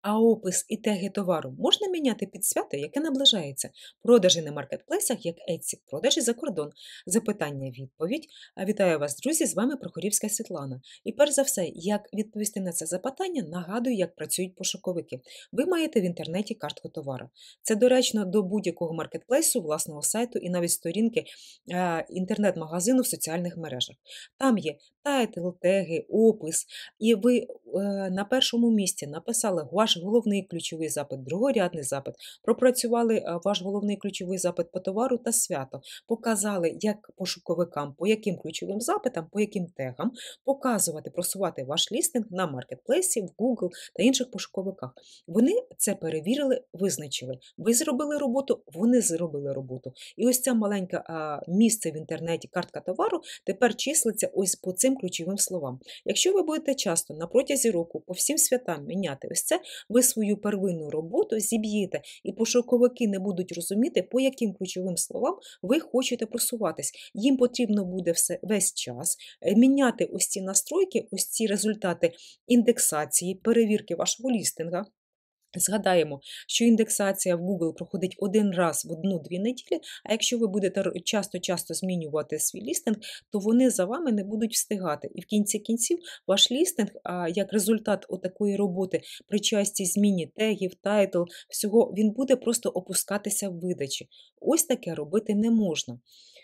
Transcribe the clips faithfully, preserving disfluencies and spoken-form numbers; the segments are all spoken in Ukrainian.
А опис і теги товару можна міняти під свято, яке наближається. Продажі на маркетплейсах, як Etsy, продажі за кордон. Запитання-відповідь. А Вітаю вас, друзі! З вами Прохорівська Світлана. І перш за все, як відповісти на це запитання, нагадую, як працюють пошуковики. Ви маєте в інтернеті картку товару. Це доречно до будь-якого маркетплейсу, власного сайту і навіть сторінки е, інтернет-магазину в соціальних мережах. Там є тайтл, теги, опис, і ви е, на першому місці написали ваш головний ключовий запит, другорядний запит, пропрацювали е, ваш головний ключовий запит по товару та свято, показали, як пошуковикам, по яким ключовим запитам, по яким тегам показувати, просувати ваш лістинг на маркетплейсі, в Google та інших пошуковиках. Вони це перевірили, визначили. Ви зробили роботу, вони зробили роботу. І ось ця маленька а, місце в інтернеті, картка товару, тепер числиться ось по цим ключовим словам. Якщо ви будете часто на протязі року по всім святам міняти ось це, ви свою первинну роботу зіб'єте, і пошуковики не будуть розуміти, по яким ключовим словам ви хочете просуватись. Їм потрібно буде все, весь час е, міняти ось ці настройки, ось ці результати індексації, перевірки вашого лістинга. Згадаємо, що індексація в Google проходить один раз в одну-дві неділі, а якщо ви будете р- часто-часто змінювати свій лістинг, то вони за вами не будуть встигати. І в кінці кінців ваш лістинг, а, як результат отакої роботи при частій зміні тегів, тайтл, всього, він буде просто опускатися в видачі. Ось таке робити не можна.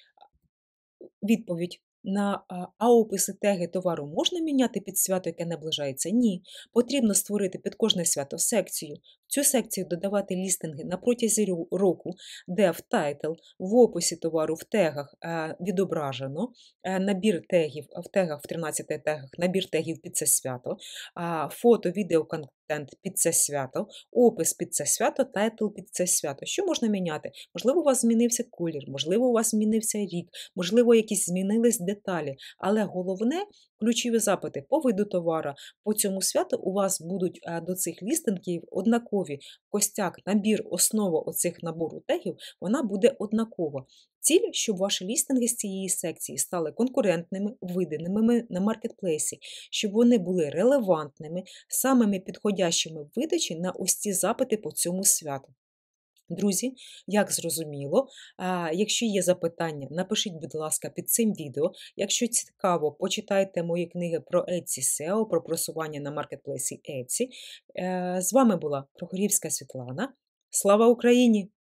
Відповідь на а, а описи теги товару можна міняти під свято, яке наближається? Ні. Потрібно створити під кожне свято секцію. В цю секцію додавати лістинги на протязі рю- року, де в тайтл, в описі товару, в тегах е, відображено е, набір тегів, в тегах, в тринадцяти тегах, набір тегів під це свято, а, фото, відео, контент під це свято, опис під це свято, тайтл під це свято. Що можна міняти? Можливо, у вас змінився колір, можливо, у вас змінився рік, можливо, якісь змінились деталі, але головне, ключові запити по виду товара, по цьому святу у вас будуть е, до цих лістингів однакові. Костяк, набір, основа оцих набору тегів, вона буде однакова. Ціль, щоб ваші лістинги з цієї секції стали конкурентними, виданими на маркетплейсі, щоб вони були релевантними, самими підходящими в видачі на ось ці запити по цьому святу. Друзі, як зрозуміло, а, якщо є запитання, напишіть, будь ласка, під цим відео. Якщо цікаво, почитайте мої книги про Etsy сео, про просування на маркетплейсі Etsy. Е, З вами була Прохорівська Світлана. Слава Україні!